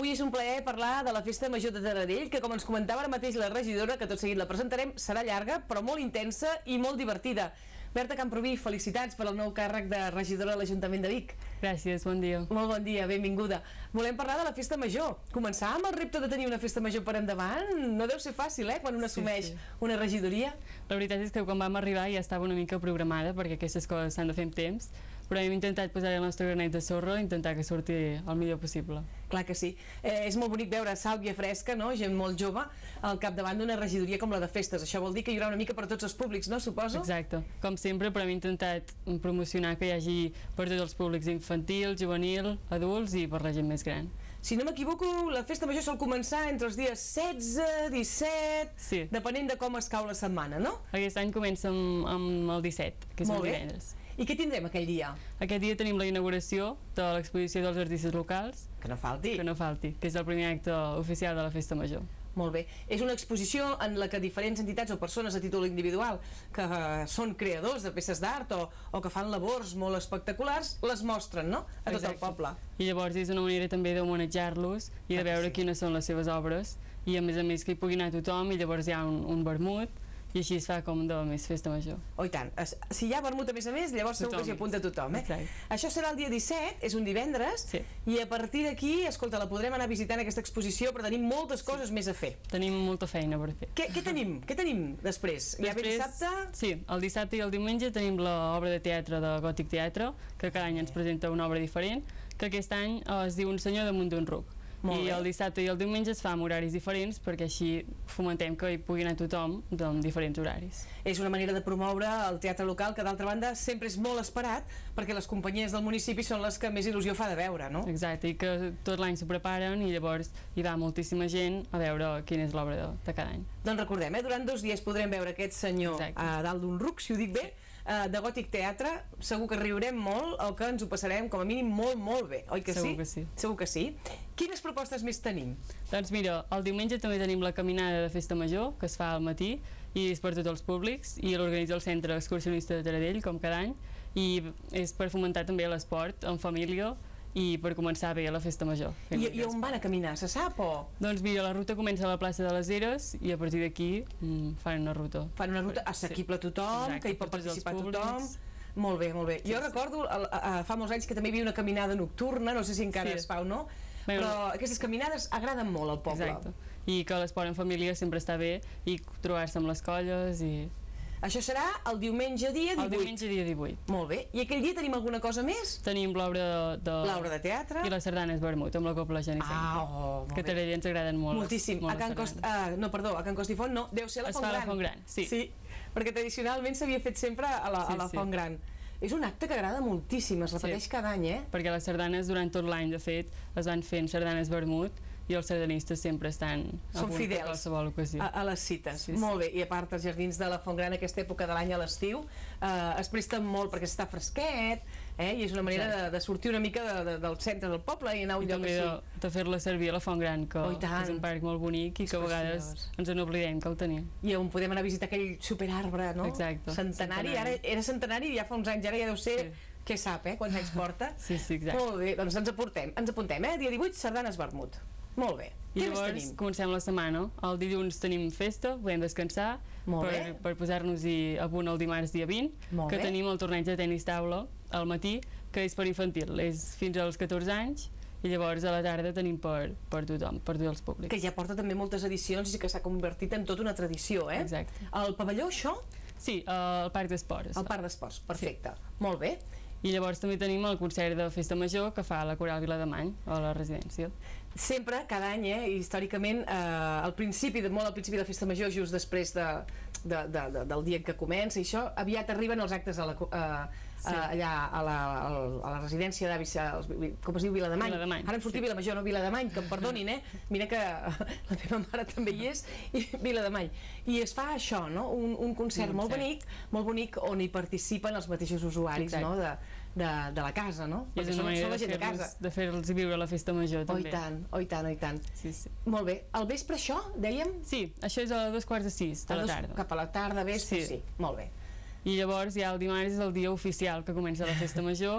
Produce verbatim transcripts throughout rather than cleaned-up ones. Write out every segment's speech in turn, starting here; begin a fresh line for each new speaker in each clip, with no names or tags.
Avui és un plaer parlar de la Festa Major de Taradell, que com ens comentava ara mateix la regidora, que tot seguit la presentarem, serà llarga, però molt intensa i molt divertida. Berta Camproví, felicitats per el nou càrrec de regidora de l'Ajuntament de Vic.
Gràcies, bon dia.
Molt bon dia, benvinguda. Volem parlar de la Festa Major. Començar amb el repte de tenir una Festa Major per endavant no deu ser fàcil, eh?, quan un assumeix sí, sí. una regidoria.
La veritat és que quan vam arribar ja estava una mica programada, perquè aquestes coses s'han de fer amb temps, però hem intentat posar el nostre granet de sorra i intentar que surti el millor possible.
Clar que sí. Eh, és molt bonic veure sàlvia fresca, no?, gent molt jove, al capdavant d'una regidoria com la de festes. Això vol dir que hi haurà una mica per tots els públics, no?, suposo?
Exacte. Com sempre, però hem intentat promocionar que hi hagi per tots els públics, infantil, juvenil, adults i per la gent més gran.
Si no m'equivoco, la Festa Major sol començar entre els dies setze, disset, sí. depenent de com es cau la setmana, no?
Aquest any comença amb, amb el disset, que és el divendres.
I què tindrem aquell dia?
Aquest dia tenim la inauguració de l'exposició dels artistes locals.
Que no falti.
Que no falti, que és el primer acte oficial de la Festa Major.
Molt bé. És una exposició en la que diferents entitats o persones a títol individual que uh, són creadors de peces d'art o, o que fan labors molt espectaculars, les mostren, no?, a tot Exacte. El poble.
I llavors és una manera també d'homenatjar-los i de veure sí. quines són les seves obres i a més a més que hi pugui anar tothom i llavors hi ha un, un vermut i així es fa com de més festa major.
Oh, i tant. Si hi ha vermut a més a més, llavors segur que s'hi apunta tothom, eh?
Exacte.
Això serà el dia disset, és un divendres,
sí.
i a partir d'aquí, escolta, la podrem anar visitant aquesta exposició, però tenim moltes coses sí. més a fer.
Tenim molta feina per fer.
Què, què tenim? Què tenim després?
després
ja ve dissabte?
Sí, el dissabte i el diumenge tenim l'obra de teatre de Gòtic Teatre, que cada any ens presenta una obra diferent, que aquest any es diu Un senyor damunt d'un ruc. I el dissabte i el diumenge es fa amb horaris diferents perquè així fomentem que hi pugui anar tothom amb diferents horaris.
És una manera de promoure el teatre local que d'altra banda sempre és molt esperat perquè les companyies del municipi són les que més il·lusió fa de veure, no?
Exacte, i que tot l'any s'ho preparen i llavors hi va moltíssima gent a veure quina és l'obra de, de cada any.
Doncs recordem, eh? durant dos dies podrem veure aquest senyor a dalt d'un ruc, si ho dic bé, de Gòtic Teatre. Segur que riurem molt o que ens ho passarem com a mínim molt, molt bé, oi que
Segur
sí?
que sí.
Segur que sí. Quines propostes més tenim?
Doncs mira, el diumenge també tenim la caminada de Festa Major, que es fa al matí i és per tots els públics i l'organitza el Centre Excursionista de Taradell, com cada any, i és per fomentar també l'esport en família i per començar bé a la Festa Major.
I, i on van a caminar, se sap o...?
Doncs mira, la ruta comença a la plaça de les Eres i a partir d'aquí mm, fan una ruta.
Fan una ruta assequible a tothom, Exacte, que hi pot participar tothom. Molt bé, molt bé. Sí, jo sí. recordo, a, a, fa molts anys que també hi havia una caminada nocturna, no sé si encara sí. es fa o no, bé, però aquestes caminades agraden molt al poble.
Exacte. I que l'esport en família sempre està bé i trobar-se amb les colles i...
Això serà el diumenge dia divuit.
El diumenge dia divuit.
Molt bé. I aquell dia tenim alguna cosa més?
Tenim l'obra de... de...
L'obra de teatre.
I les sardanes vermut, amb la Copla Genicent.
Ah, oh, molt
que a Taradell ens agraden molt.
Moltíssim.
Molt
a Can Cost... uh, no, perdó, a Can Costifont no, deu ser a la
es
Font Gran.
Es fa a la Font Gran, sí.
Sí, perquè tradicionalment s'havia fet sempre a la, sí, a la sí. Font Gran. És un acte que agrada moltíssim, es repeteix sí. cada any, eh?
Perquè les sardanes durant tot l'any, de fet, es van fent sardanes vermut i els sardanistes sempre estan a punt per qualsevol ocasió.
A, a les cites.
Sí,
molt bé, i a part els jardins de la Font Gran aquesta època de l'any a l'estiu eh, es presten molt perquè està fresquet, eh, i és una manera de, de sortir una mica de, de, del centre del poble i anar a un
I
lloc
així. I
també
de, de fer-la servir a la Font Gran, que
oh,
és un parc molt bonic i que a vegades ens n'oblidem que el tenim.
I on podem anar a visitar aquell superarbre, no?
Exacte.
Centenari,
centenari.
Ara era centenari ja fa uns anys, ara ja deu ser... Sí. Què sap, eh? Quants anys porta?
Sí, sí, exacte.
Molt bé, doncs ens aportem, ens apuntem, eh? Dia divuit, sardanes vermut. Molt bé.
I llavors comencem la setmana. El dilluns tenim festa, podem descansar per, per posar-nos-hi a punt el dimarts dia vint,
Molt
que
bé.
tenim el torneig de tenis taula al matí, que és per infantil, és fins als catorze anys, i llavors a la tarda tenim per, per tothom, per tots els públics.
Que ja porta també moltes edicions i que s'ha convertit en tota una tradició, eh?
Exacte.
El pavelló, això?
Sí, al Parc d'Esports.
El Parc d'Esports, perfecte. Sí. Molt bé.
I llavors també tenim el concert de Festa Major que fa la Coral Vilademany a la residència.
Sempre, cada any, eh, històricament, eh, al principi, molt al principi de la Festa Major, just després de, de, de, de, del dia en què comença, i això, aviat arriben els actes a la, eh, sí. allà a la, a la residència d'avis, com es diu, Vilademany.
Vilademany.
Ara em sortia sí. Vilamajor, no Vilademany, que em perdonin, eh? Mira que la meva mare també hi és, i Vilademany. I es fa això, no? Un, un concert mm, molt sí. bonic, molt bonic, on hi participen els mateixos usuaris, no? de, de, de la casa, no?
I és una manera de fer-los de fer-los viure la Festa Major, també.
Oh, i tant, oh, i tant, oh, i tant.
Sí, sí.
Molt bé. Al vespre això, dèiem?
Sí, això és a dos quarts de sis de la tarda.
Cap a la tarda, vespre, sí. sí. Molt bé.
I llavors ja el dimarts és el dia oficial que comença la Festa Major,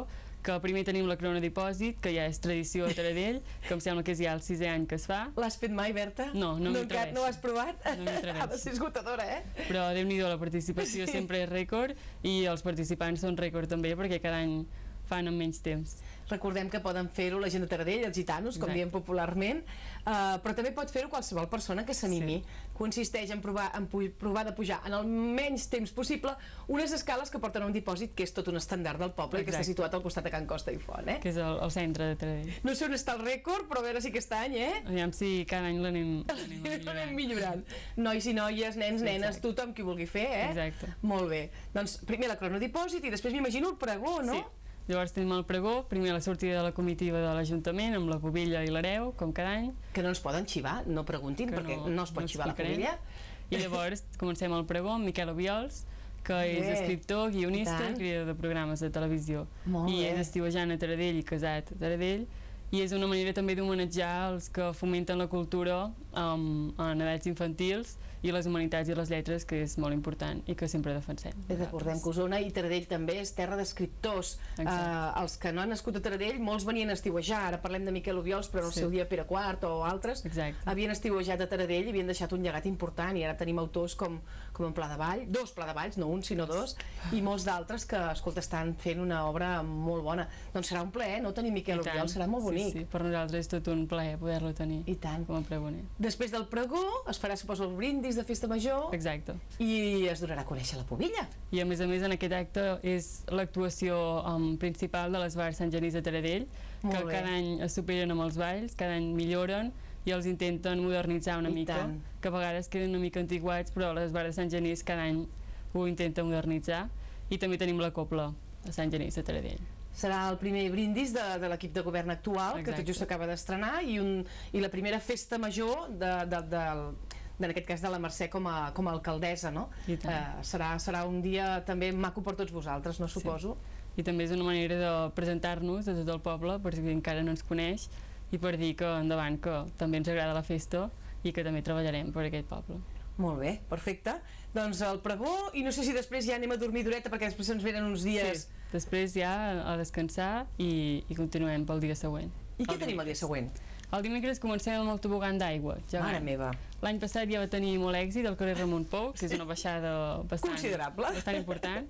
que primer tenim la Corona Dipòsit, que ja és tradició a Taradell, que em sembla que és ja el sisè any que es fa.
L'has fet mai, Berta?
No, no m'hi atreveixo.
No ho has provat?
No m'hi atreveixo.
Ha de ser esgotadora, eh?
Però Déu-n'hi-do, la participació sí. sempre és rècord i els participants són rècord també perquè cada any fan en menys temps.
Recordem que poden fer-ho la gent de Taradell, els gitanos, com diem popularment, uh, però també pot fer-ho qualsevol persona que s'animi. Sí. Consisteix en provar, en provar de pujar en el menys temps possible unes escales que porten a un dipòsit que és tot un estàndard del poble. Exacte. I que està situat al costat de Can Costa i Font, eh?
Que és el, el centre de Taradell.
No sé on està el rècord, però a veure si aquest any, eh?
Aviam si cada any l'anem
millorant. millorant. Nois i noies, nens, nenes, exacte. Tothom qui vulgui fer, eh?
Exacte.
Molt bé. Doncs primer la cronodipòsit i després m'imagino el pregó, no?
Sí. Llavors tenim el pregó, primer la sortida de la comitiva de l'Ajuntament amb la pubilla i l'hereu, com cada any.
Que no ens poden xivar, no preguntin, que perquè no, no es pot no xivar la pubilla.
I llavors comencem el pregó amb Miquel Obiols, que Bé. és escriptor, guionista i creador de programes de televisió. Molt I bé. és estiuejant a Taradell i casat a Taradell. I és una manera també d'homenatjar els que fomenten la cultura um, en edats infantils i les humanitats i les lletres, que és molt important i que sempre defensem.
I recordem que Osona i Taradell també és terra d'escriptors. Uh, els que no han nascut a Taradell, molts venien a estiuejar, ara parlem de Miquel Obiols, però en el sí. seu dia Pere Quart o altres,
Exacte.
havien estiuejat a Taradell i havien deixat un llegat important, i ara tenim autors com, com en Pla de Vall, dos Pla de Valls, no un sinó dos, i molts d'altres que, escolta, estan fent una obra molt bona. Doncs serà un plaer, no tenir Miquel Obiols, serà molt bonic.
Sí, sí, per nosaltres és tot un plaer poder-lo tenir.
I tant.
Com a pregoner.
Després del pregó es farà, suposo, el brindis de festa major.
Exacte.
I es donarà a conèixer la pubilla.
I a més a més en aquest acte és l'actuació um, principal de les bars Sant Genís de Taradell, Molt que bé. cada any es superen amb els balls, cada any milloren i els intenten modernitzar una I mica, tant. que a vegades queden una mica antiguats, però les bars de Sant Genís cada any ho intenten modernitzar. I també tenim la copla de Sant Genís de Taradell.
Serà el primer brindis de, de l'equip de govern actual, Exacte. que tot just s'acaba d'estrenar, i, un, i la primera festa major de, de, de, de, en aquest cas de la Mercè com a, com a alcaldessa, no? Uh, serà, serà un dia també maco per tots vosaltres, no suposo?
Sí. I també és una manera de presentar-nos a tot el poble, per si encara no ens coneix, i per dir que endavant, que també ens agrada la festa i que també treballarem per aquest poble.
Molt bé, perfecte. Doncs el pregó, i no sé si després ja anem a dormir d'horeta perquè després ens venen uns dies...
Sí. Després ja a descansar i, i continuem pel dia següent.
I què tenim el dia següent?
El dimecres comencem amb el tobogan d'aigua.
Mare meva.
L'any passat ja va tenir molt èxit al carrer Ramon Pou, que és una baixada bastant,
considerable,
bastant important.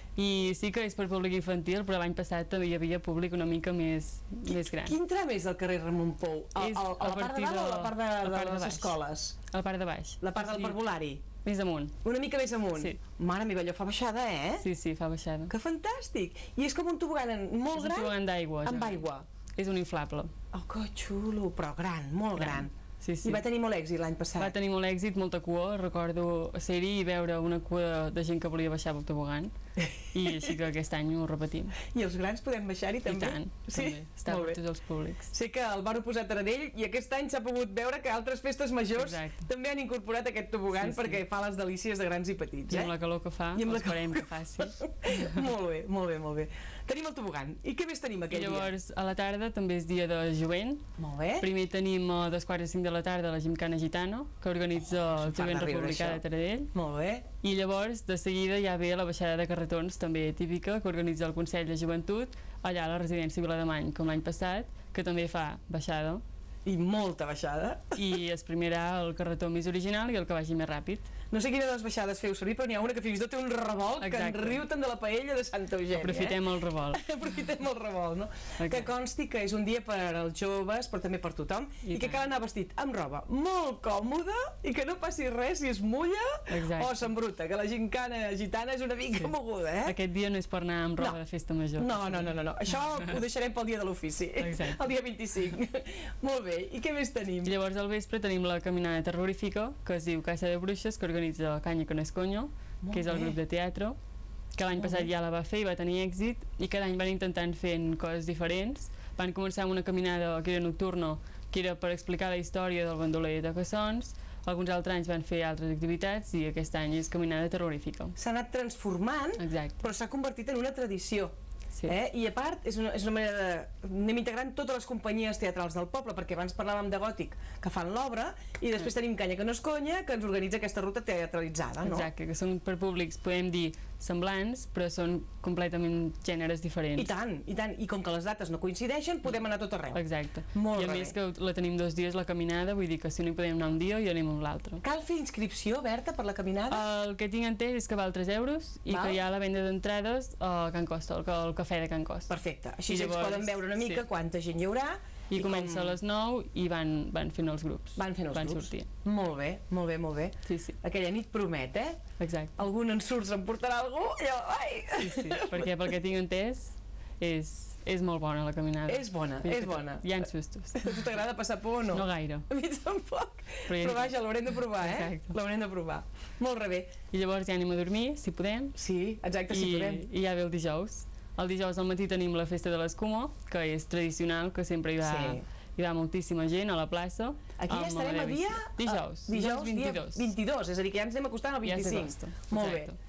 I sí que és per públic infantil, però l'any passat també hi havia públic una mica més,
Qui,
més gran.
Quin tram és el carrer Ramon Pou? A, a, a la part de dalt o a la part de, de, de, de les escoles?
A la part de baix.
La part del
sí.
parvulari?
Més amunt.
Una mica més amunt?
Sí.
Mare meva, allò fa baixada, eh?
Sí, sí, fa baixada.
Que fantàstic! I és com un tobogan molt gran?
És un tobogan d'aigua.
Amb aigua?
És un inflable.
Oh, que xulo, però gran, molt gran. gran.
Sí, sí.
I va tenir molt èxit l'any passat.
Va tenir molt èxit, molta cua. Recordo ser-hi i veure una cua de gent que volia baixar pel tobogan. I així que aquest any ho repetim.
I els grans podem baixar-hi també?
I tant,
sí?
també. Està per tots els públics.
Sé que el van posar a Taradell i aquest any s'ha pogut veure que altres festes majors
Exacte.
també han incorporat aquest tobogan, sí, sí. perquè fa les delícies de grans i petits.
I amb
eh?
la calor que fa, esperem que faci.
Molt bé, molt bé, molt bé. Tenim el tobogan. I què més tenim aquell
I llavors,
dia?
a la tarda també és dia de jovent.
Molt bé.
Primer tenim a dos quarts de cinc de la tarda la Gimcana Gitano, que organitza oh, el Jovent Republicà de Taradell.
Molt bé.
I llavors, de seguida, ja ve la baixada de carretons, també típica, que organitza el Consell de Joventut, allà a la residència Vilademany, com l'any passat, que també fa baixada.
I molta baixada.
I es primerà el carretó més original i el que vagi més ràpid.
No sé quina de les baixades feu servir, però n'hi ha una que fins i tot té un revolt Exacte. que en riu tant de la paella de Santa Eugènia.
Aprofitem
eh?
el revolt.
Aprofitem el revolt, no? Exacte. Que consti que és un dia per als joves, però també per tothom, i, i que cal anar vestit amb roba molt còmoda i que no passi res si es mulla Exacte. o s'embruta, que la gincana gitana és una mica sí. moguda, eh?
Aquest dia no és per anar amb roba no. de festa major.
No, no, no, no, no. Això ho deixarem pel dia de l'ofici, el dia vint-i-cinc. Molt bé, i què més tenim?
I llavors al vespre tenim la caminada terrorífica, que es diu Casa de Bruixes, que organitza la Canya que no és conyo, Molt que és el bé. grup de teatre, que l'any passat bé. ja la va fer i va tenir èxit, i cada any van intentant fent coses diferents. Van començar amb una caminada que era nocturna, que era per explicar la història del bandoler de Cassons. Alguns altres anys van fer altres activitats i aquest any és caminada terrorífica.
S'ha anat transformant,
Exacte.
però s'ha convertit en una tradició.
Sí.
Eh? I a part és una, és una manera de... anem integrant totes les companyies teatrals del poble, perquè abans parlàvem de Gòtic, que fan l'obra, i després tenim Canya que no és conya, que ens organitza aquesta ruta teatralitzada, no?
Exacte, que són per públics, podem dir, semblants, però són completament gèneres diferents.
I tant, i tant. I com que les dates no coincideixen, podem anar a tot arreu.
Exacte.
Molt
I a
bé.
més que la tenim dos dies la caminada, vull dir que si no hi podem anar un dia, hi anem amb l'altre.
Cal fer inscripció, Berta, per la caminada?
El que tinc entès és que val tres euros i
Val.
que hi ha la venda d'entrades a Can Costa, el, el cafè de Can Costa.
Perfecte. Així
I
ja ens
llavors,
poden veure una mica
sí.
quanta gent hi haurà.
I, I comença
com...
a les nou i van, van fent els grups.
Van fent els
van
grups.
sortint.
Molt bé, molt bé, molt bé.
Sí, sí.
Aquella nit promet, eh?
Exacte.
Algun ensurt se'n portarà algú i allò, ai!
Sí, sí, perquè pel que tinc entès és, és molt bona la caminada.
És bona,
Vull dir
és
que
bona.
Hi ha sustos.
A tu t'agrada passar por o no?
No gaire.
A mi tampoc.
Però,
Però vaja, l'haurem de provar, eh?
Exacte.
L'haurem de provar. Molt bé.
I llavors ja anem a dormir, si podem.
Sí, exacte, si
I,
podem.
I ja ve el dijous. El dijous al matí tenim la festa de l'escuma, que és tradicional, que sempre hi va,
Sí.
hi va moltíssima gent a la plaça.
Aquí ja
amb
estarem
la
a dia...
Dijous.
a- Dijous, dia
vint-i-dos.
vint-i-dos, és a dir, que ja ens anem acostant al
Ja
vint-i-cinc.
s'acosta.
Molt bé.
Exacte.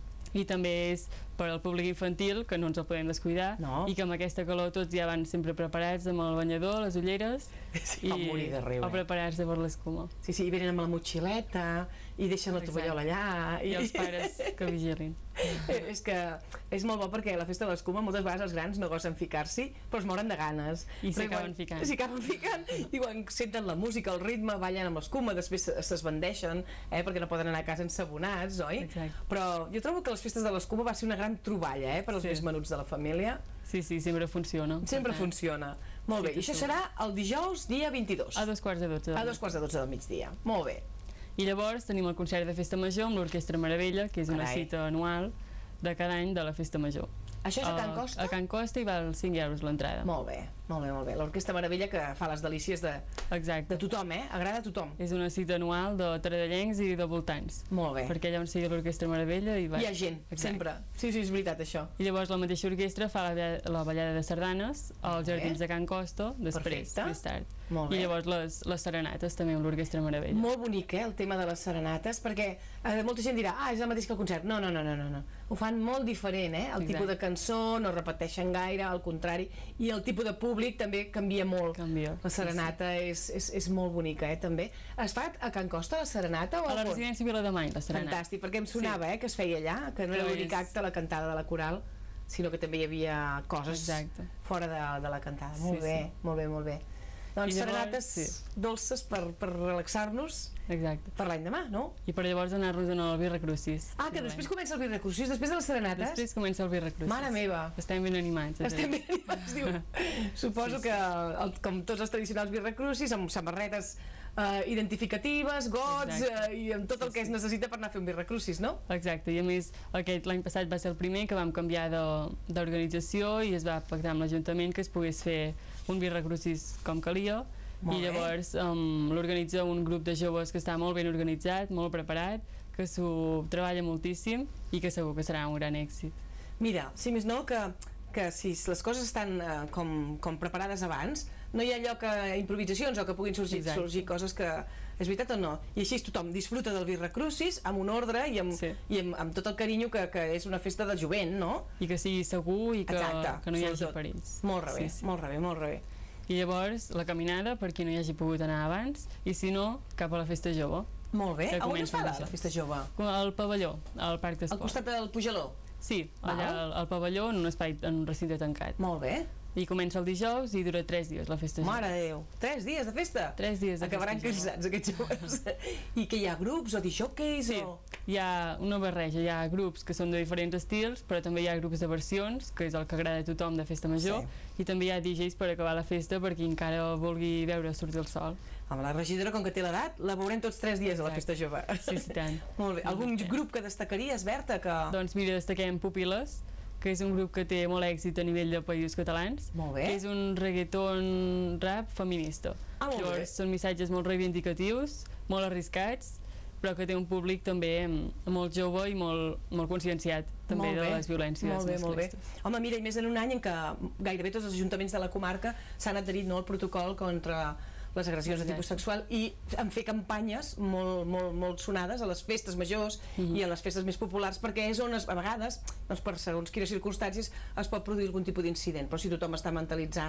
I també és per al públic infantil, que no ens el podem descuidar,
No.
i que amb aquesta calor tots ja van sempre preparats amb el banyador, les ulleres,
Sí, vam morir de riure.
a preparar-se per l'escuma.
Sí, sí, i venen amb la motxileta i deixen la
Exacte.
tovallola allà.
I els pares que vigilin.
És que és molt bo perquè a la festa de l'escuma moltes vegades els grans no gosen ficar-s'hi, però es moren de ganes.
I s'hi
Però quan-
acaben ficant.
S'hi acaben ficant. I quan senten la música, el ritme, ballen amb l'escuma, després s'esbandeixen, eh, perquè no poden anar a casa ensabonats, oi?
Exacte.
Però jo trobo que les festes de l'escuma va ser una gran troballa, eh, per als
Sí.
més menuts de la família.
Sí, sí, sempre funciona.
Sempre
Per tant,
funciona. Molt
Sí
bé,
que
i això
sí.
serà el dijous, dia vint-i-dos.
A dos quarts de dotze.
A dos quarts de dotze del migdia. Molt bé.
I llavors tenim el concert de Festa Major amb l'Orquestra Meravella, que és una
Carai.
cita anual de cada any de la Festa Major.
Això és a Can
Uh,
Costa?
A Can Costa i val cinc euros l'entrada.
Molt bé, molt bé, molt bé. L'Orquestra Meravella que fa les delícies de,
Exacte.
de tothom, eh? Agrada a tothom.
És una cita anual de tardellencs i de voltants.
Molt bé.
Perquè allà on sigui l'Orquestra Meravella hi va.
Hi ha gent,
Exacte.
sempre. Sí, sí, és veritat, això.
I llavors la mateixa orquestra fa la, ba- la ballada de sardanes als
bé.
jardins de Can Costa, després,
Perfecte.
més tard.
Molt bé.
I llavors les, les serenates també amb l'Orquestra Meravella.
Molt bonic, eh, el tema de les serenates, perquè eh, molta gent dirà, ah, és el mateix que el concert. No, no, no, no, no. no. Ho fan molt diferent, eh? El
Exacte.
tipus de cançó no repeteixen gaire, al contrari, i el tipus de públic també canvia molt.
Canvia.
La serenata és, és, és molt bonica, eh, també. Es fa a Can Costa, la serenata, o
A la
on?
residència Vilademany, la serenata.
Fantàstic, perquè em sonava, eh, que es feia allà, que no era
Que
l'únic
és-
acte, la cantada de la coral, sinó que també hi havia coses
Exacte.
fora de, de la cantada. Molt
Sí,
bé,
sí.
molt bé, molt bé. Doncs
I llavors,
serenates
sí.
dolces per, per relaxar-nos
Exacte.
per l'any demà, no?
I per llavors anar-nos a el Birra Crucis.
Ah, que després comença el Birra Crucis, després de les serenates?
Després comença el Birra Crucis.
Mare meva!
Estem ben animats.
Estem ben animats, diu. Suposo que, el, com tots els tradicionals Birra Crucis, amb samarretes eh, identificatives, gots,
Exacte.
eh, i amb tot el que es necessita per anar a fer un Birra Crucis, no?
Exacte, i a més aquest l'any passat va ser el primer que vam canviar de- d'organització i es va pactar amb l'Ajuntament que es pogués fer un Birra Crucis com calia.
Molt
I
bé.
llavors um, l'organitza un grup de joves que està molt ben organitzat, molt preparat, que s'ho treballa moltíssim i que segur que serà un gran èxit.
Mira, si més no, que, que si les coses estan eh, com, com preparades abans, no hi ha lloc a improvisacions o que puguin sorgir,
Exacte.
sorgir coses que... És veritat o no? I així tothom disfruta del Birra Crucis amb un ordre i amb,
Sí.
i amb, amb tot el carinyo que, que és una festa de jovent, no?
I que sigui segur i que,
Exacte,
que no hi hagi
sobretot.
perills.
Molt rebé,
Sí, sí.
molt rebé, molt rebé.
I llavors la caminada per qui no hi hagi pogut anar abans i si no, cap a la festa jove.
Molt bé.
Que
A on es
comença
fa la,
dijous.
la festa jove?
Al pavelló, al parc
Al
d'esport.
costat del Pujaló?
Sí, allà
Val.
al, al pavelló, en un espai, en un recinte tancat.
Molt bé.
I comença el dijous i dura tres dies la festa jove.
Mare de Déu. Tres dies de festa?
Tres dies de
Acabaran
festa jove.
cansats aquests joves. I que hi ha grups o disjòqueis
Sí,
o...
hi ha una barreja, hi ha grups que són de diferents estils, però també hi ha grups de versions, que és el que agrada a tothom de festa major, i també hi ha D Js per acabar la festa per qui encara vulgui veure sortir el sol.
Amb la regidora, com que té l'edat, la veurem tots tres dies a la festa jove.
Sí, sí, tant.
Molt bé. Algun grup que destacaries, Berta, que...
Doncs mira, destaquem Pupiles, que és un grup que té molt èxit a nivell de països catalans,
Molt bé.
que és un reggaeton rap feminista.
Ah, molt bé.
Llavors són missatges molt reivindicatius, molt arriscats, però que té un públic també mm, molt jove i molt, molt conscienciat també
Molt
de
bé.
les violències
molt bé, molt bé.
masclistes.
Home, mira, i més en un any en què gairebé tots els ajuntaments de la comarca s'han adherit no, al protocol contra les agressions de
Exacte.
tipus sexual i en fer campanyes molt, molt, molt sonades a les festes majors
Mhm.
i a les festes més populars, perquè és on es, a vegades, doncs per segons quines circumstàncies, es pot produir algun tipus d'incident, però si tothom està mentalitzat,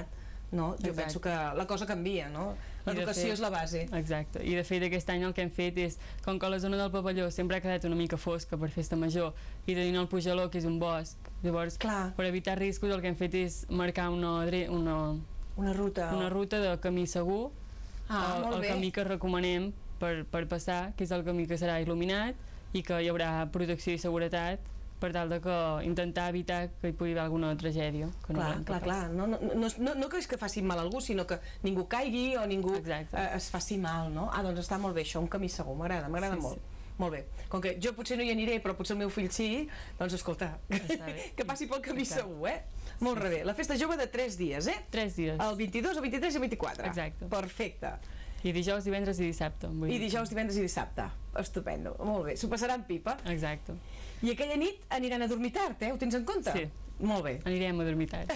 no? Jo
Exacte.
penso que la cosa canvia, no? L'educació és la base.
Exacte, i de fet aquest any el que hem fet és, com que la zona del pavelló sempre ha quedat una mica fosca per festa major i tenint el Pujaló, que és un bosc, llavors
Clar.
per evitar riscos el que hem fet és marcar una, una,
Una ruta.
una ruta de camí segur,
Ah,
el,
molt
el
bé.
camí que recomanem per, per passar, que és el camí que serà il·luminat i que hi haurà protecció i seguretat per tal de que intentar evitar que hi pugui haver alguna tragèdia. Que no
Clar,
volem que
clar, clar.
passi.
No, no, no, no, no que és que facin mal a algú, sinó que ningú caigui o ningú eh, es faci mal, no? Ah, doncs està molt bé això, un camí segur, m'agrada, m'agrada
Sí,
molt.
sí.
Molt bé. Com que jo potser no hi aniré, però potser el meu fill sí, doncs escolta, que passi pel camí
Està.
segur, eh? Molt sí. bé. La festa jove de tres dies, eh?
Tres dies.
El vint-i-dos, el vint-i-tres i el vint-i-quatre.
Exacte.
Perfecte.
I dijous, divendres i dissabte. Vull
I
dir.
dijous, divendres i dissabte. Estupendo. Molt bé. S'ho passaran pipa.
Exacte.
I aquella nit aniran a dormir tard, eh? Ho tens en compte?
Sí.
Molt bé.
Anirem a dormir tard.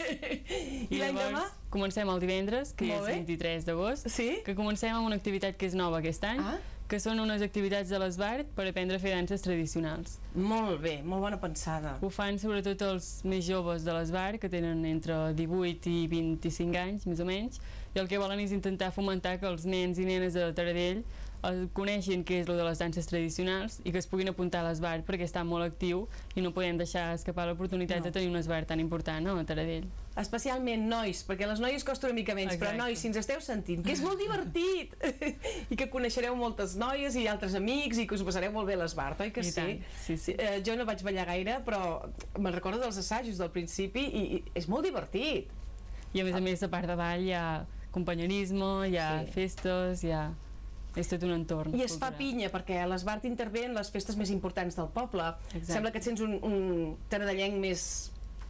I l'any demà?
Comencem el divendres, que
Molt
és
bé.
vint-i-tres d'agost,
Sí?
que comencem amb una activitat que és nova aquest any,
Ah.
que són unes activitats de l'Esbart per aprendre a fer danses tradicionals.
Molt bé, molt bona pensada.
Ho fan sobretot els més joves de l'Esbart, que tenen entre divuit i vint-i-cinc anys, més o menys, i el que volen és intentar fomentar que els nens i nenes de Taradell eh, coneixin què és el de les danses tradicionals i que es puguin apuntar a l'Esbart perquè està molt actiu i no podem deixar escapar l'oportunitat
No.
de tenir un Esbart tan important, no, a Taradell.
Especialment nois, perquè les noies costa una mica menys,
Exacte.
però nois, si ens esteu sentint, que és molt divertit i que coneixereu moltes noies i altres amics i que us ho passareu molt bé a l'Esbart, oi que
I
sí?
tant, sí, sí.
Eh, jo no vaig ballar gaire, però me'n recordo dels assajos del principi i, i és molt divertit.
I a més a més, a part de ball, hi ha companyerisme, hi ha
Sí.
festes, hi ha... És tot un entorn.
I es fa
cultural.
pinya, perquè a l'Esbart intervé en les festes més importants del poble.
Exacte.
Sembla que et sents un, un taradellenc més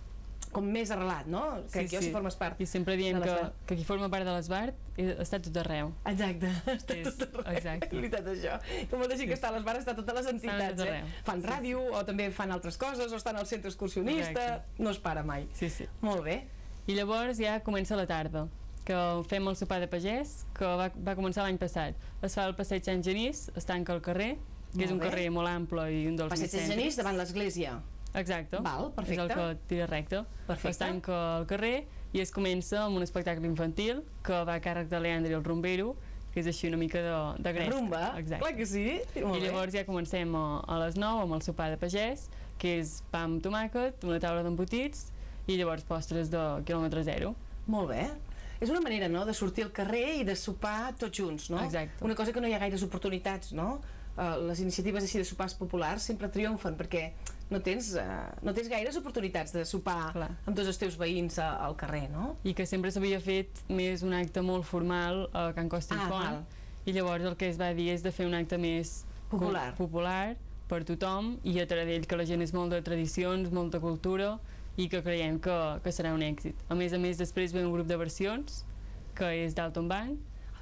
com més arrelat, no? Crec que jo si formes part.
I sempre diem
de
que,
l'Esbart.
que qui forma part de l'Esbart eh, està tot arreu.
Exacte, està
És-
tot arreu.
exacte.
És veritat això. Que molta gent que està a l'Esbart està a totes les entitats,
tot
eh?
arreu.
Fan ràdio o també fan altres coses o estan al centre excursionista,
Exacte.
no es para mai.
Sí, sí.
Molt bé.
I llavors ja comença la tarda, que fem el sopar de pagès, que va, va començar l'any passat. Es fa al passeig Sant Genís, es tanca el carrer, que
Molt
és un
bé.
carrer molt ample i un dels
Passeig
més
de Genís
cèntrics.
davant l'església.
Exacte.
Val, perfecte.
És el que tira recte.
Perfecte.
Es tanca el carrer i es comença amb un espectacle infantil que va a càrrec de Leandre i el Rumbero, que és així una mica de, de gresca.
Rumba,
Exacte.
clar que sí. Molt
I
bé.
llavors ja comencem a, a les nou amb el sopar de pagès, que és pa amb tomàquet, una taula d'embotits i llavors postres de quilòmetre zero.
Molt bé. És una manera, no?, de sortir al carrer i de sopar tots junts, no?
Exacte.
Una cosa que no hi ha gaires oportunitats, no? Uh, les iniciatives així de sopars populars sempre triomfen perquè no tens, uh, no tens gaires oportunitats de sopar
Clar.
amb tots els teus veïns a, al carrer, no?
I que sempre s'havia fet més un acte molt formal a Can Costa i
Ah,
Font,
val.
i llavors el que es va dir és de fer un acte més
Popular.
co- popular per tothom, i a Taradell que la gent és molt de tradicions, molta cultura, i que creiem que, que serà un èxit. A més a més, després ve un grup de versions, que és d'Alton Bank,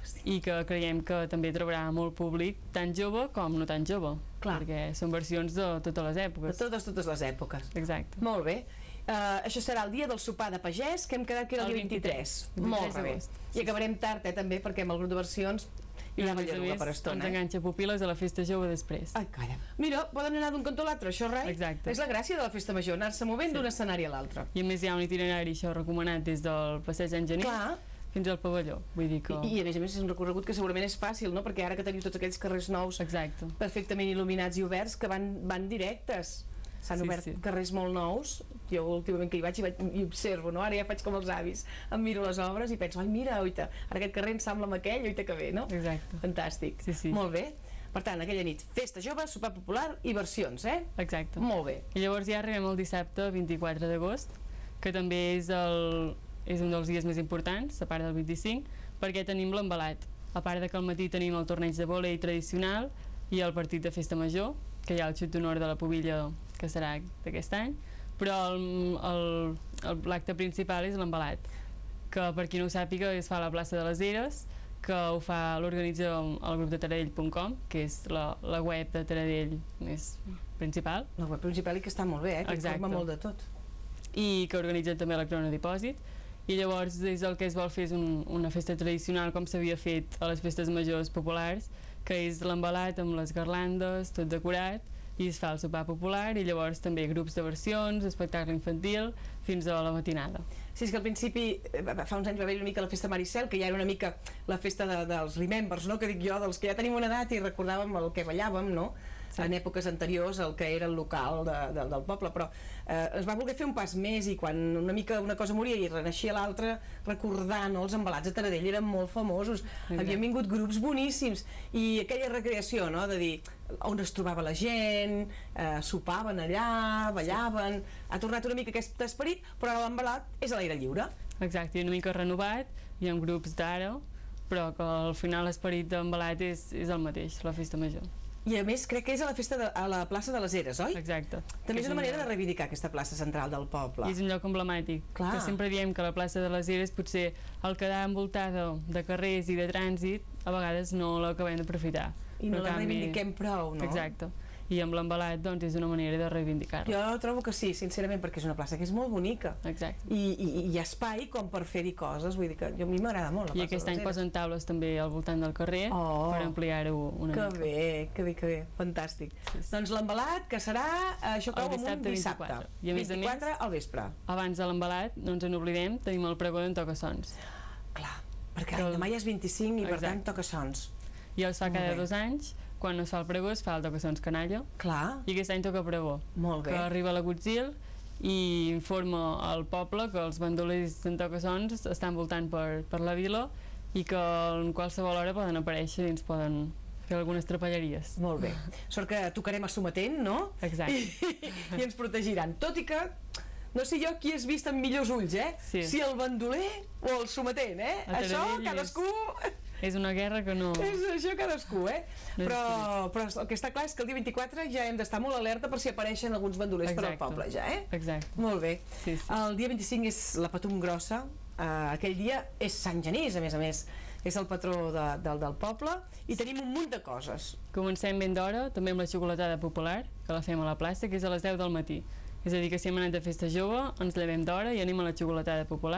i que creiem que també trobarà molt públic, tant jove com no tan jove,
Clar.
perquè són versions de totes les
De
èpoques.
totes, totes les èpoques.
Exacte.
Molt bé. Uh, això serà el dia del sopar de pagès, que hem quedat que era el,
El
dia vint-i-tres.
vint-i-tres
Molt bé.
d'agost.
I acabarem tard, eh, també, perquè amb el grup de versions hi ha
a més a
ballaruga
més,
per estona.
ens
Eh?
enganxa pupil·les a la festa jove després.
Ai, calla. Mira, poden anar d'un cantó a l'altre, això rai?
Exacte.
És la gràcia de la festa major, anar-se movent
Sí.
d'un escenari a l'altre.
I a més hi ha un itinerari això recomanat des del passeig Sant Genís
Clar.
fins al pavelló. Vull dir que...
I, I a més a més és un recorregut que segurament és fàcil, no? Perquè ara que teniu tots aquells carrers nous
Exacte.
perfectament il·luminats i oberts que van, van directes. S'han
Sí,
obert
sí.
carrers molt nous. Jo últimament que hi vaig i, vaig i observo, no? Ara ja faig com els avis. Em miro les obres i penso, ai mira, oita, ara aquest carrer ensambla amb aquell, oita que bé, no?
Exacte.
Fantàstic.
Sí, sí.
Molt bé. Per tant, aquella nit, festa jove, sopar popular i versions, eh?
Exacte.
Molt bé.
I llavors ja arribem el dissabte vint-i-quatre d'agost, que també és, el, és un dels dies més importants, a part del vint-i-cinc, perquè tenim l'embalat. A part de que al matí tenim el torneig de vòlei tradicional i el partit de festa major, que hi ha el xut d'honor de la Pobilla, que serà d'aquest any, però el- el- el- l'acte principal és l'embalat, que per qui no ho sàpiga es fa a la plaça de les Eres, que ho fa l'organitza el grup de taradell punt com, que és la, la web de Taradell més principal,
La web principal i que està molt bé, eh? Que
Exacte.
informa molt de tot.
i que organitzen també la Crona Dipòsit, i llavors és el que es vol fer és un, una festa tradicional com s'havia fet a les festes majors populars, que és l'embalat amb les garlandes, tot decorat, i es fa el sopar popular i llavors també grups de versions, espectacle infantil, fins a la matinada.
Sí, és que al principi, fa uns anys va haver una mica la festa Maricel, que ja era una mica la festa de, dels remembers, no?, que dic jo, dels que ja tenim una edat i recordàvem el que ballàvem, no?, sí. En èpoques anteriors el que era el local de, de, del poble, però eh, es va voler fer un pas més i quan una mica una cosa moria i renaixia l'altra, recordar, no?, els embalats a Taradell eren molt famosos, exacte. Havien vingut grups boníssims i aquella recreació, no?, de dir on es trobava la gent, eh, sopaven allà, ballaven, ha tornat una mica aquest esperit, però l'embalat és a l'aire lliure.
Exacte, i una mica renovat, hi ha grups d'ara, però que al final l'esperit d'embalat és, és el mateix, la festa major.
I a més crec que és a la festa de, a la plaça de les Eres, oi?
Exacte.
També és una manera de reivindicar aquesta plaça central del poble.
I és un lloc emblemàtic.
Clar.
Que sempre diem que la plaça de les Eres potser al quedar envoltada de carrers i de trànsit a vegades no l'acabem d'aprofitar.
I no la reivindiquem prou, no?
Exacte. I amb l'embalat doncs és una manera de reivindicar-la.
Jo trobo que sí, sincerament, perquè és una plaça que és molt bonica.
Exacte.
I, i, i hi ha espai com per fer-hi coses, vull dir que jo, a mi m'agrada molt la plaça.
I aquest any posen taules també al voltant del carrer
oh,
per ampliar-ho una
que
mica.
Que bé, que bé, que bé, fantàstic. Sí, sí. Doncs l'embalat, que serà, això cau amb un dissabte,
I a més
vint-i-quatre al vespre.
Abans de l'embalat, no ens en oblidem, tenim el pregó d'en Tocassons.
Clar, perquè el... demà ja és vint-i-cinc i per tant Tocassons.
I els fa cada dos anys. Quan no es fa el pregó es fa el Tocassons Canalla.
Clar.
I aquest any toca pregó.
Molt bé.
Que arriba a la Gutzil i informa al poble que els bandolers d'en Tocassons estan voltant per, per la vila i que en qualsevol hora poden aparèixer i ens poden fer algunes trapelleries.
Molt bé. Sort que tocarem a Sometent, no?
Exacte.
I, i ens protegiran. Tot i que no sé jo qui has vist amb millors ulls, eh?
Sí.
Si el bandoler o el sometent, eh? Això cadascú...
És una guerra que no...
És això cadascú, eh?
No
però, però el que està clar és que el dia vint-i-quatre ja hem d'estar molt alerta per si apareixen alguns bandolers per al poble, ja, eh?
Exacte.
Molt bé.
Sí, sí.
El dia vint-i-cinc és la Patum Grossa. Uh, aquell dia és Sant Genís, a més a més. És el patró de, del, del poble i tenim un munt de coses.
Comencem ben d'hora, també amb la xocolatada popular, que la fem a la plaça, que és a les deu del matí. És a dir, que si hem anat de festa jove, ens llevem d'hora i anem a la xocolatada popular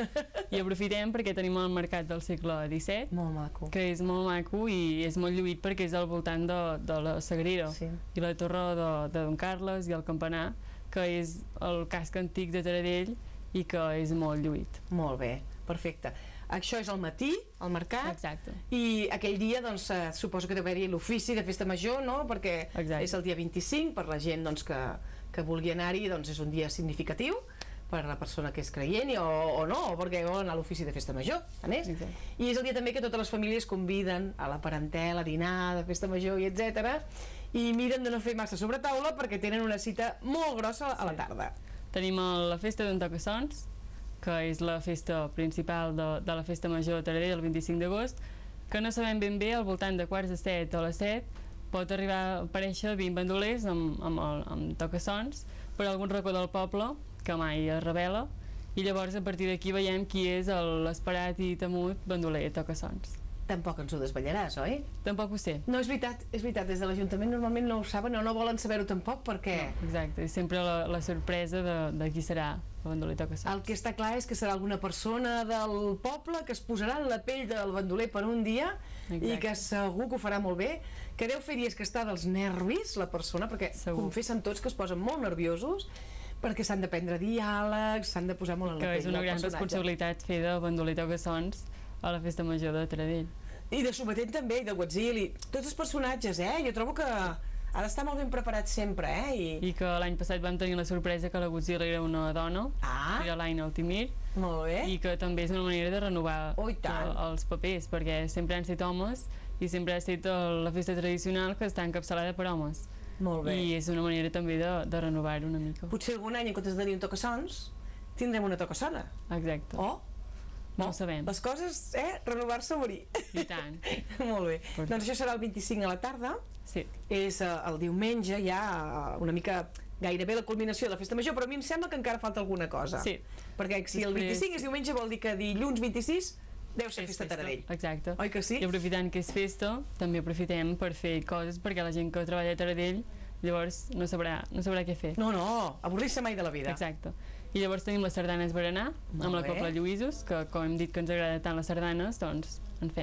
i aprofitem perquè tenim el mercat del segle disset,
molt maco.
Que és molt maco i és molt lluït perquè és al voltant de, de la Sagrera, sí. I la torre de, de Don Carles i el campanar, que és el casc antic de Taradell i que és molt lluït.
Molt bé, perfecte. Això és al matí, al mercat.
Exacte.
I aquell dia, doncs, eh, suposo que deu haver-hi l'ofici de festa major, no? Perquè exacte. És el dia vint-i-cinc, per la gent doncs, que, que vulgui anar-hi, doncs és un dia significatiu per a la persona que és creient i, o, o no, o perquè vol anar a l'ofici de festa major, tant és. Exacte. I és el dia també que totes les famílies conviden a la parentela a dinar de festa major i etcètera i miren de no fer massa sobre taula perquè tenen una cita molt grossa a la tarda.
Tenim la festa d'en Tocassons, que és la festa principal de, de la festa major de Taradell el vint-i-cinc d'agost, que no sabem ben bé, al voltant de quarts de set o les set, pot arribar a aparèixer vint bandolers amb, amb, el, amb Tocassons per algun racó del poble, que mai es revela, i llavors a partir d'aquí veiem qui és l'esperat i temut bandoler Tocassons.
Tampoc ens ho desvetllaràs, oi?
Tampoc ho sé.
No, és veritat, és veritat, des de l'Ajuntament normalment no ho saben o no volen saber-ho tampoc perquè...
No, exacte, és sempre la, la sorpresa de, de qui serà el bandoler Tocassons.
El que està clar és que serà alguna persona del poble que es posarà en la pell del bandoler per un dia exacte. I que segur que ho farà molt bé, que deu fer dies que està dels nervis la persona, perquè segur. Confessen tots que es posen molt nerviosos perquè s'han de prendre diàlegs, s'han de posar molt en la
que
pell
és una gran responsabilitat fer de bandoler Tocassons a la festa major de Taradell.
I de Sometent també, i de Guatzil, i tots els personatges, eh? Jo trobo que ha d'estar molt ben preparat sempre, eh? I,
I que l'any passat vam tenir la sorpresa que la Guatzil era una dona,
ah.
era l'Aina Altimir,
molt bé.
I que també és una manera de renovar
oh,
els papers, perquè sempre han estat homes i sempre ha estat la festa tradicional que està encapçalada per homes.
Molt bé.
I és una manera també de, de renovar-ho una mica.
Potser algun any, en comptes de tenir un Tocassons, tindrem una Tocassona.
Exacte.
Oh?
No ho sabem.
Les coses, eh? Renovar-se o morir.
I tant.
Molt bé. Perquè... Doncs això serà el vint-i-cinc a la tarda.
Sí.
És uh, el diumenge, ja una mica gairebé la culminació de la festa major, però a mi em sembla que encara falta alguna cosa.
Sí.
Perquè si el vint-i-cinc és diumenge vol dir que dilluns vint-i-sis deu ser festa, festa Taradell.
Exacte.
Oi que sí?
I aprofitant que és festa, també aprofitem per fer coses perquè la gent que treballa a Taradell llavors no sabrà, no sabrà què fer.
No, no, avorrir-se mai de la vida.
Exacte. I llavors tenim les sardanes berenar, amb la Cobla Lluïsos, que com hem dit que ens agrada tant les sardanes, doncs en fem.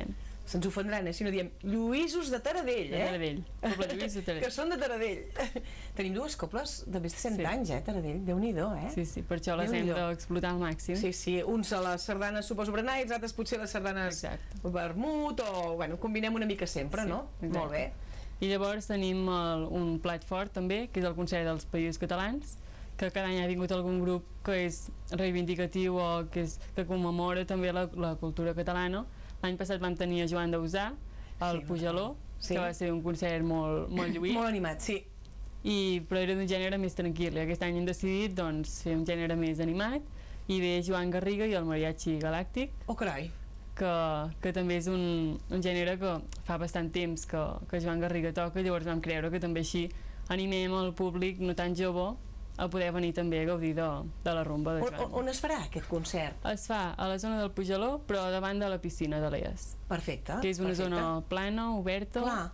se'ns ofendran, eh, si no diem Lluïsos de Taradell, eh?
De Taradell, Poble Lluís de Taradell.
Que són de Taradell. Tenim dues cobles de més de cent
Sí.
anys, eh, Taradell, Déu-n'hi-do, eh?
Sí, sí, per això les hem
Déu-n'hi-do.
d'explotar al màxim.
Sí, sí, uns a les sardanes suposo berenar i els altres potser a les sardanes
Exacte.
vermut o, bueno, combinem una mica sempre,
Sí,
no?
exacte.
Molt bé.
I llavors tenim el, un plat fort també, que és el Consell dels Països Catalans, que cada any ha vingut algun grup que és reivindicatiu o que, és, que commemora també la, la cultura catalana. L'any passat vam tenir a Joan Dausà, el
Sí,
Pujaló,
sí.
que va ser un concert molt, molt lluït,
Molt animat, sí.
i, però era d'un gènere més tranquil. I aquest any hem decidit doncs, fer un gènere més animat, i ve Joan Garriga i el Mariachi Galàctic,
Oh, carai.
que, que també és un, un gènere que fa bastant temps que, que Joan Garriga toca, llavors vam creure que també així animem el públic no tan jove a poder venir també a gaudir de, de la rumba de
On,
Joan.
on es farà aquest concert?
Es fa a la zona del Pujaló, però davant de la piscina de l'E A S,
Perfecte.
que és una
perfecte.
zona plana, oberta,
Clar.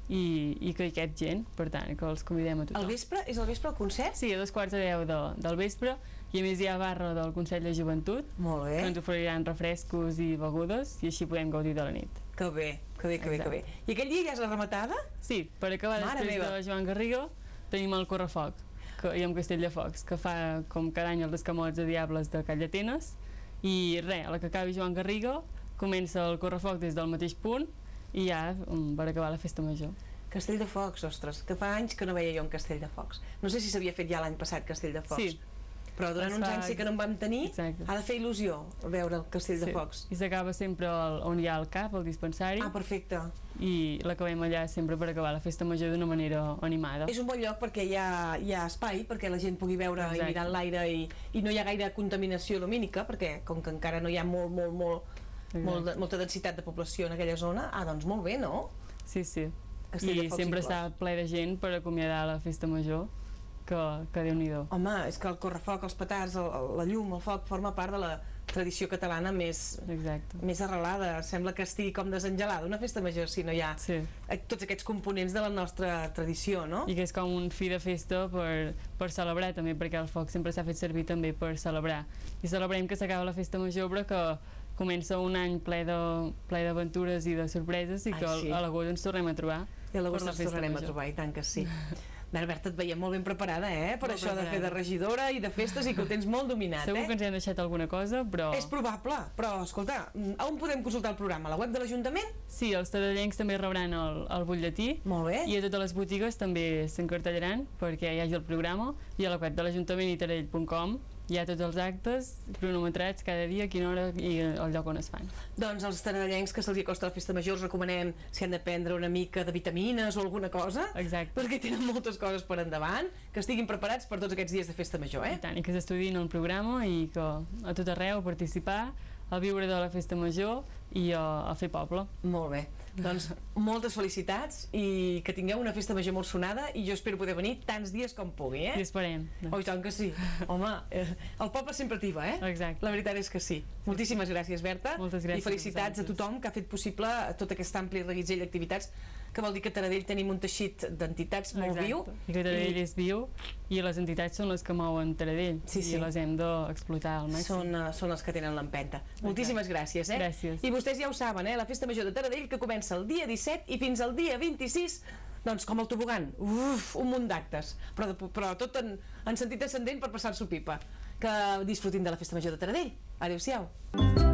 i, i que hi cap gent, per tant, que els convidem a
Al
tothom.
vespre? És al vespre el concert?
Sí, a dos quarts de deu de, del vespre, i a més hi ha barra del Consell de Joventut,
Molt bé.
que ens oferiran refrescos i begudes, i així podem gaudir de la nit.
Que bé, que bé, que bé, que bé. I aquell dia ja és la rematada?
Sí, per acabar
Mare
després
meva.
de Joan Garriga tenim el Correfoc, que, i amb Castelldefocs, que fa com cada any els escamots de Diables de Call d'Atenes, i res, a la que acabi Joan Garriga comença el Correfoc des del mateix punt i ja um, per acabar la festa major.
Castell de Focs, ostres, que fa anys que no veia jo un Castell de Focs. No sé si s'havia fet ja l'any passat Castell de Focs.
Sí.
Però durant
Es
uns
fa-
anys sí que no en vam tenir.
Exacte.
Ha de fer il·lusió veure el Castell de
Sí.
Focs.
I s'acaba sempre el, on hi ha el cap, el dispensari,
Ah, perfecte.
i l'acabem allà sempre per acabar la festa major d'una manera animada.
És un bon lloc perquè hi ha, hi ha espai perquè la gent pugui veure
Exacte.
i mirar l'aire i, i no hi ha gaire contaminació lumínica perquè com que encara no hi ha molt, molt, molt, molt de, molta densitat de població en aquella zona, ah, doncs molt bé, no?
Sí, sí.
Castell de
I
Focs
sempre
inclòs.
està ple de gent per acomiadar la festa major, que, que Déu-n'hi-do.
Home, és que el correfoc, els petards, el, el, la llum, el foc, forma part de la tradició catalana més,
Exacte.
més arrelada. Sembla que estigui com desengelada una festa major si no hi ha
Sí.
tots aquests components de la nostra tradició, no?
I que és com un fi de festa per, per celebrar també, perquè el foc sempre s'ha fet servir també per celebrar. I celebrem que s'acaba la festa major, però que comença un any ple de ple d'aventures i de sorpreses i
Ai,
que
sí.
a l'agost ens tornem a trobar.
I a
per
l'agost
la
ens
festa
tornarem a
major.
trobar, i tant que sí. Bé, Berta, et veiem molt ben preparada, eh? Per
Molt
això de fer de
preparada.
regidora i de festes i que ho tens molt dominat,
Segur
eh?
que ens hem deixat alguna cosa, però...
És probable, però, escolta, on podem consultar el programa? A la web de l'Ajuntament?
Sí, els tadellencs també rebran el, el butlletí,
Molt bé.
i a totes les botigues també s'encartellaran perquè hi hagi el programa, i a la web de l'Ajuntament i taradell punt com hi ha tots els actes cronometrats cada dia, a quina hora i el lloc on es fan.
Doncs als taradellencs que se'ls hi acosta la festa major els recomanem si han de prendre una mica de vitamines o alguna cosa,
Exacte.
perquè tenen moltes coses per endavant, que estiguin preparats per tots aquests dies de festa major,
I
eh?
tant, i que s'estudiïn el programa i que a tot arreu a participar, a viure de la festa major i a, a fer poble.
Molt bé. Doncs moltes felicitats i que tingueu una festa major molt sonada i jo espero poder venir tants dies com pugui, eh?
I esperem.
Oh, i tant que sí. Home, eh, el poble sempre t'hi va, eh?
Exacte.
La veritat és que sí. Moltíssimes gràcies, Berta.
Moltes gràcies
I felicitats
a
a
vosaltres.
tothom que ha fet possible tot aquest ampli reguitzell d'activitats, que vol dir que a Taradell tenim un teixit d'entitats molt
Exacte.
viu.
I que Taradell és viu i les entitats són les que mouen Taradell,
Sí, sí.
i les hem d'explotar al màxim.
Són, uh, són els que tenen l'empenta. Moltíssimes gràcies, eh?
Gràcies.
I vostès ja ho saben, eh? La festa major de Taradell que comença el dia disset i fins al dia vint-i-sis, doncs com el tobogan, uf, un munt d'actes, però, de- però tot en, en sentit ascendent per passar-s'ho pipa. Que disfrutin de la festa major de Taradell. Adéu-siau.